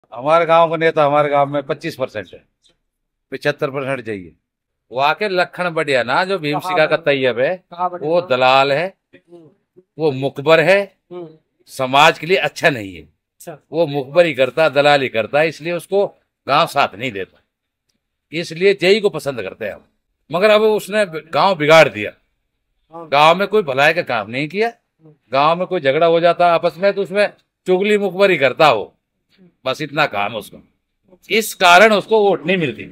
हमारे गांव का नेता हमारे गांव में 25% है, 75% चाहिए। वहाँ के लखन बढ़िया ना, जो भीमशिका का तैयब है वो दलाल है, वो मुखबर है, समाज के लिए अच्छा नहीं है। वो मुखबर ही करता, दलाल ही करता है, इसलिए उसको गांव साथ नहीं देता। इसलिए जय को पसंद करते हैं हम। मगर अब उसने गांव बिगाड़ दिया। गांव में कोई भलाई का काम नहीं किया। गांव में कोई झगड़ा हो जाता आपस में तो उसमें चुगली मुखबरी करता हो, बस इतना काम है उसका। इस कारण उसको वोट नहीं मिलती।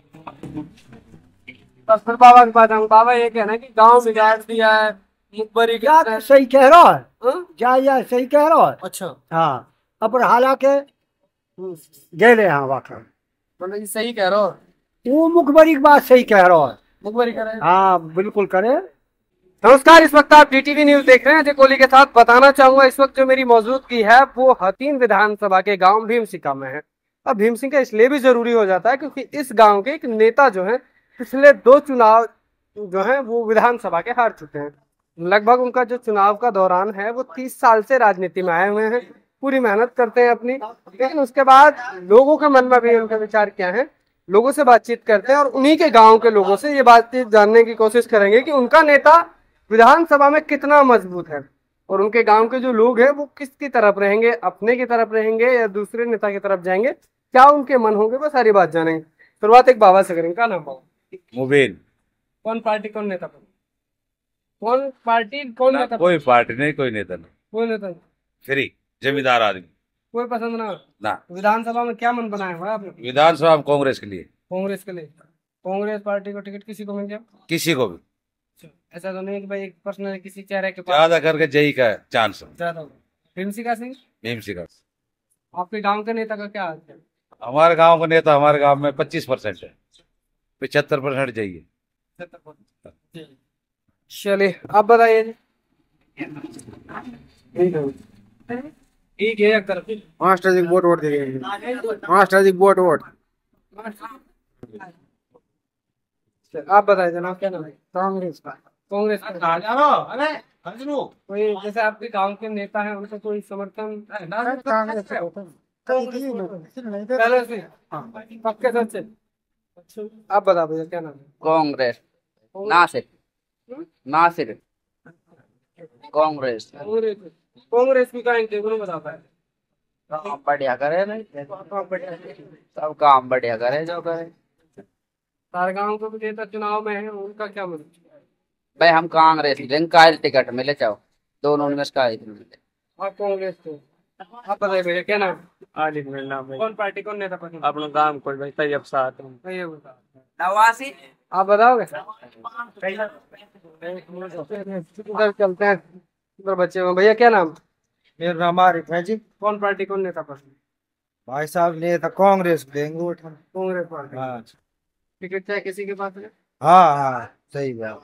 बस फिर बाबा की बात है, बाबा ये कहना कि गांव बिगाड़ दिया है, मुखबरी क्या कर सही कह रहा है? हाँ? जा सही कह रहा है। अच्छा हाँ, अब हालांकि गेले हाँ वाकई मतलब ये सही कह रहा हो, वो मुखबरी की बात सही कह रहा है। मुखबरी करे। हाँ बिल्कुल करे। नमस्कार, इस वक्त आप डीटीवी न्यूज देख रहे हैं। अजय कोहली के साथ बताना चाहूंगा इस वक्त जो मेरी मौजूदगी है वो हथीन विधानसभा के गांव भीमसिका में है। अब भीमसिका इसलिए भी जरूरी हो जाता है क्योंकि इस गांव के एक नेता जो है पिछले 2 चुनाव जो है वो विधानसभा के हार चुके हैं। लगभग उनका जो चुनाव का दौरान है वो 30 साल से राजनीति में आए हुए हैं, पूरी मेहनत करते हैं अपनी। लेकिन उसके बाद लोगों के मन में भी उनका विचार क्या है, लोगों से बातचीत करते हैं और उन्हीं के गांव के लोगों से ये बातचीत जानने की कोशिश करेंगे कि उनका नेता विधानसभा में कितना मजबूत है और उनके गांव के जो लोग हैं वो किसकी तरफ रहेंगे, अपने की तरफ रहेंगे या दूसरे नेता की तरफ जाएंगे, क्या उनके मन होंगे, वो सारी बात जानेंगे। शुरुआत एक बाबा से करेंगे। क्या नाम बाबा? मुबीन। कौन पार्टी कौन नेता? कौन पार्टी कौन नेता? कोई पार्टी नहीं, कोई नेता नहीं, कोई नेता नहीं। फ्री जमींदार आदमी। कोई पसंद ना। ना। विधानसभा में क्या मन बनाया हुआ है आपने? विधानसभा में कांग्रेस के लिए। कांग्रेस के लिए? कांग्रेस पार्टी को टिकट किसी को मिल जाए? किसी को भी। ऐसा तो नहीं कि भाई एक पर्सनल किसी चेहरे के पास ज्यादा करके जय का चांस है। ज्यादा हो। भीमसिका सिंह भीमसिका। आपके गांव के नेता का क्या हाल है? हमारे गांव का नेता हमारे गांव में 25% है, 75% चाहिए। चलिए आप बताइए जी। ठीक है अगर मास्टर जी वोट देंगे। Master ji vote. आप बताइए जनाब, क्या नाम है? कांग्रेस का। कांग्रेस कोई जैसे आपके गांव के नेता हैं उनका कोई समर्थन पहले से पक्के सच से? आप बता भैया क्या नाम है? कांग्रेस। नासिर कांग्रेस। कांग्रेस की का इंटरव्यू बता पाए? काम बढ़िया करे नहीं, सब काम बढ़िया करे जो करे। सारे गांव को भी नेता चुनाव में है, उनका क्या मतलब? भाई हम कांग्रेस का टिकट मिले चाहो दोनों में इसका मिले। आप कांग्रेस को। आप बताइए भैया क्या नाम? आलिफ मेरा नाम है। कौन पार्टी कौन नेता पसंद? अपना गांव को भाई तैयब साथ नवासी। आप बताओगे? उधर चलते हैं, उधर बच्चे में। भैया क्या नाम? मेरा नाम आरिफ है जी। कौन पार्टी कौन नेता पसंद? भाई साहब नेता कांग्रेस देंगे वोट हम। कांग्रेस पार्टी। हाँ टिकट चाहे किसी के पास है? हाँ सही बात।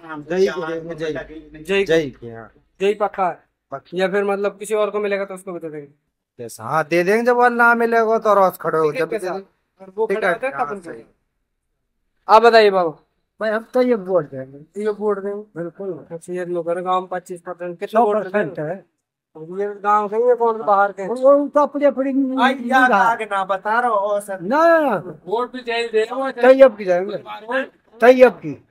जय की हाँ। जय पक्का है या फिर मतलब किसी और को मिलेगा तो उसको बता देंगे? हाँ दे देंगे, जब वो ना मिलेगा तो रोज खड़े हो जब और वो खड़ा होता है तब उनको। सही। आप बताइए बाबू। भाई अब तो ये वोट देंगे। ये वोट देंगे बिल्कुल। अच्छा, ये लोग गाँव 25% कितना वोट 100% है। ये गाँव के ये कौन बाहर के? वो तो अपनी ना बता रहा हो सर। ना वोट भी चाहिए तैयब की जाएंगे, तैयब की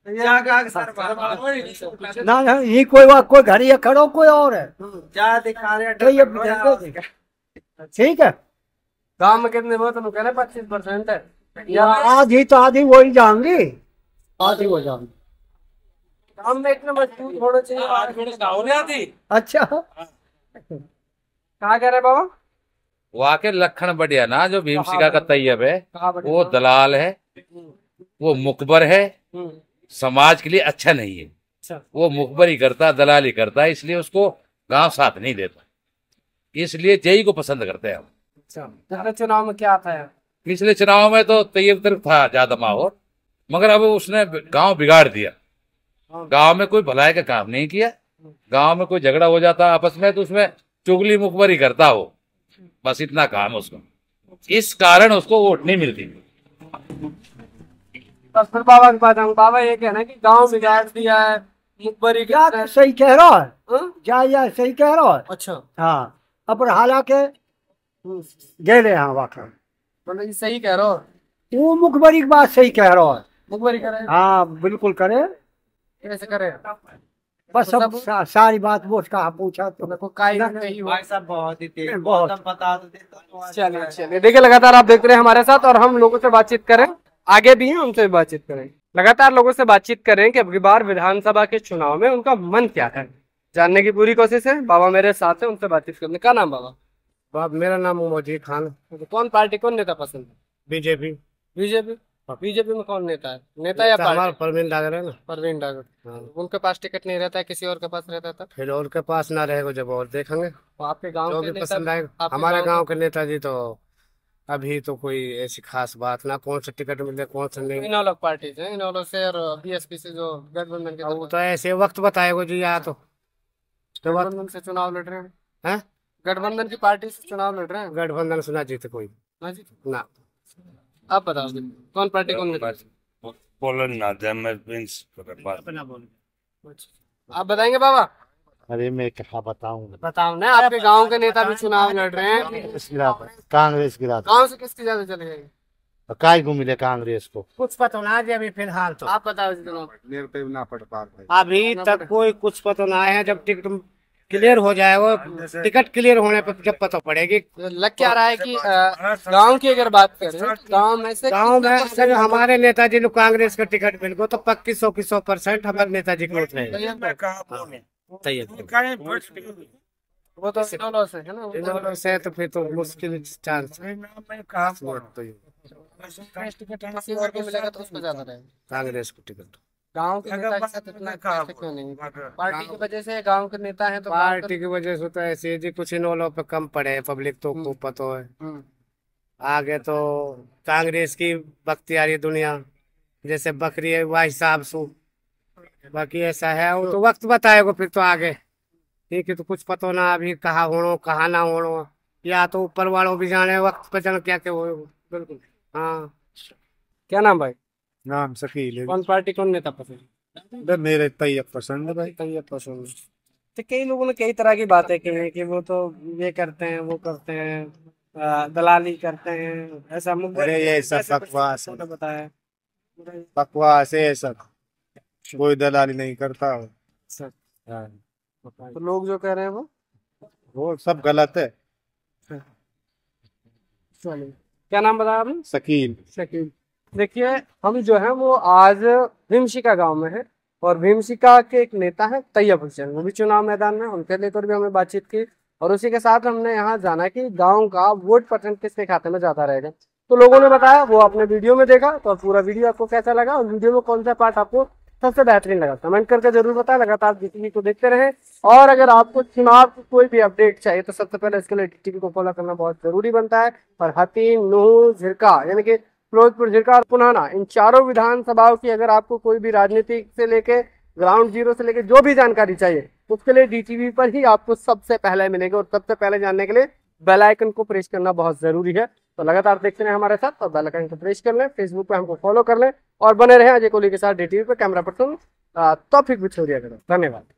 ना ये कोई घर या खड़ो कोई और है दिखा रहे तैयब की जाएंगे। ठीक है। गाँव में कितने वोट? तुम कह रहे 25% है या आधी वही जाएंगी, आधी वो जाएंगी। गाँव में इतना मजबूत होना चाहिए। अच्छा कहाँ कह रहे बाबा? वहाँ के लखन बढ़िया ना, जो भीमशिका का तैयब है वो दलाल है, वो मुखबर है, समाज के लिए अच्छा नहीं है। वो मुखबर ही करता, दलाल ही करता है, इसलिए उसको गांव साथ नहीं देता। इसलिए जय को पसंद करते हैं हम। पिछले चुनाव में क्या आता है? पिछले चुनाव में तो तैयब तरफ था ज्यादा माहौल, मगर अब उसने गांव बिगाड़ दिया। गांव में कोई भलाई का काम नहीं किया। गांव में कोई झगड़ा हो जाता आपस में तो उसमें चुगली मुखबरी करता हो, बस इतना काम है उसका। इस कारण उसको वोट नहीं मिलती। बस फिर बाबा की बात है, बाबा ये कहना कि गांव बिगाड़ दिया है, मुखबरी क्या सही कह रहा है? हाँ? जा सही कह रहा है। अच्छा हाँ, अब हालांकि गए यहाँ वाकई मतलब ये सही कह रहे हो, वो मुखबरी की बात सही कह रहा है। मुखबरी करे, हाँ बिल्कुल करे, कैसे करे? बस तो सब सारी बात वो कहा पूछा तो देखो काई ना- नहीं हो। भाई साहब बहुत ही तेज, बहुत। तब बता दो देता। चलिए चलिए, देखिए लगातार आप देख रहे हैं हमारे साथ, और हम लोगों से बातचीत करें, आगे भी हैं उनसे भी बातचीत करें, लगातार लोगों से बातचीत करें कि अब की बार विधानसभा के चुनाव में उनका मन क्या है, जानने की पूरी कोशिश है। बाबा मेरे साथ है, उनसे बातचीत करने का। नाम बाबा? बाप मेरा नाम मोदी खान, तो कौन पार्टी, कौन नेता पसंद है? बीजेपी। बीजेपी। बीजेपी में कौन नेता है, नेता या हमारा पार्टी? परवीन डागर है ना। परवीन डागर। हाँ। उनके पास टिकट नहीं रहता है, किसी और के पास रहता था? फिर और के पास ना रहेगा जब और देखेंगे तो आपके गांव जो के भी नेता, पसंद आएगा। आपके हमारे गांव गांव के नेताजी तो अभी तो कोई ऐसी खास बात ना, कौन सा टिकट मिले कौन सा नहीं, इन लोग पार्टी से, इन लोग से और बीएसपी से जो गठबंधन के अब वो तरफ- तो ऐसे वक्त बताएगा जी। या तो वक्त गठबंधन से चुनाव लड़ रहे हैं, है गठबंधन की पार्टी से चुनाव लड़ रहे हैं गठबंधन सुना जीते कोई ना जी? ना। आप बताओ कौन पार्टी कौन नेता? आप बताएंगे बाबा? अरे मैं क्या बताऊं। बताओ ना, आपके गांव के नेता भी चुनाव लड़ रहे हैं, कांग्रेस गिरा गांव से किसकी ज्यादा चले जाएगी? काय को मिले कांग्रेस को। कुछ पता ना जी अभी फिलहाल तो, आप बताओ जी जनाब। मेरे पे ना पड़ पा अभी तक कोई कुछ पता ना है। जब टिकट क्लियर हो जाएगा, टिकट क्लियर होने पर जब पता पड़ेगी। लग क्या रहा है कि गांव की अगर बात करें तो गांव में से गांव में अगर हमारे नेताजी लोग कांग्रेस का टिकट मिल गो तो पक्की 100% हमारे नेताजी को वोट रहेगा। वो तो इनेलो से है ना, इन्होंने से तो फिर तो मुश्किल चांस किसी और को मिलेगा तो उसको ज्यादा रहेगा। कांग्रेस को टिकट। गांव के नेता के साथ इतना कैसे क्यों नहीं? पार्टी की वजह से गांव के नेता हैं तो गांव पार्टी की वजह से तो ऐसे ही जी, कुछ इन्होंने पे कम पड़े हैं, पब्लिक तो खूब पता है। हम्म। आगे तो कांग्रेस की बख्तियारी दुनिया जैसे बकरी है वह हिसाब से, बाकी ऐसा है वो तो वक्त बताएगा फिर तो आगे। ठीक है, तो कुछ पता ना अभी कहाँ होनो कहाँ ना होनो, या तो ऊपर वालों भी जाने वक्त पे जाने क्या क्या हो। बिल्कुल हाँ। क्या नाम भाई? नाम शकील है। कौन पार्टी कौन नेता पसंद? मेरे तैयब पसंद है भाई। तैयब पसंद। तो कई लोगों ने कई तरह की बातें की हैं कि वो तो ये करते हैं वो करते हैं, दलाली करते हैं, ऐसा मुखबिर- अरे ये सब ऐसे कुछ बकवास है। उन्होंने बताया। बकवास है सब, कोई दलाली नहीं करता। हाँ, तो लोग जो कह रहे हैं वो सब गलत है। चलिए, क्या नाम बताया आपने? शकील। शकील। देखिए हम जो है वो आज भीमशिका गांव में है, और भीमशिका के एक नेता है तैयब हुसैन, वो भी चुनाव मैदान में, उनके लेकर भी हमें बातचीत की, और उसी के साथ हमने यहाँ जाना कि गांव का वोट परसेंट किसके खाते में ज्यादा रहेगा। तो लोगों ने बताया, वो आपने वीडियो में देखा, तो पूरा वीडियो आपको कैसा लगा और वीडियो में कौन सा पार्ट आपको सबसे बेहतरीन लगा, कमेंट करके जरूर बताएं। लगातार DTV को देखते रहें, और अगर आपको चुनाव की कोई भी अपडेट चाहिए तो सबसे पहले इसके लिए DTV को फॉलो करना बहुत जरूरी बनता है। और हतीम, नूह, झिरका यानी कि फिरोजपुर, झिरका और पुनाना, इन चारों विधानसभाओं की अगर आपको कोई भी राजनीति से लेके ग्राउंड जीरो से लेके जो भी जानकारी चाहिए, उसके लिए DTV पर ही आपको सबसे पहले मिलेगा, और सबसे पहले जानने के लिए बेल आइकन को प्रेस करना बहुत जरूरी है। तो लगातार देखते रहें हमारे साथ, और बेल आइकन को प्रेस कर लें, फेसबुक पे हमको फॉलो कर लें, और बने रहें अजय कोहली के साथ DTV पे। Camera person Taufiq Bichhoriya. धन्यवाद।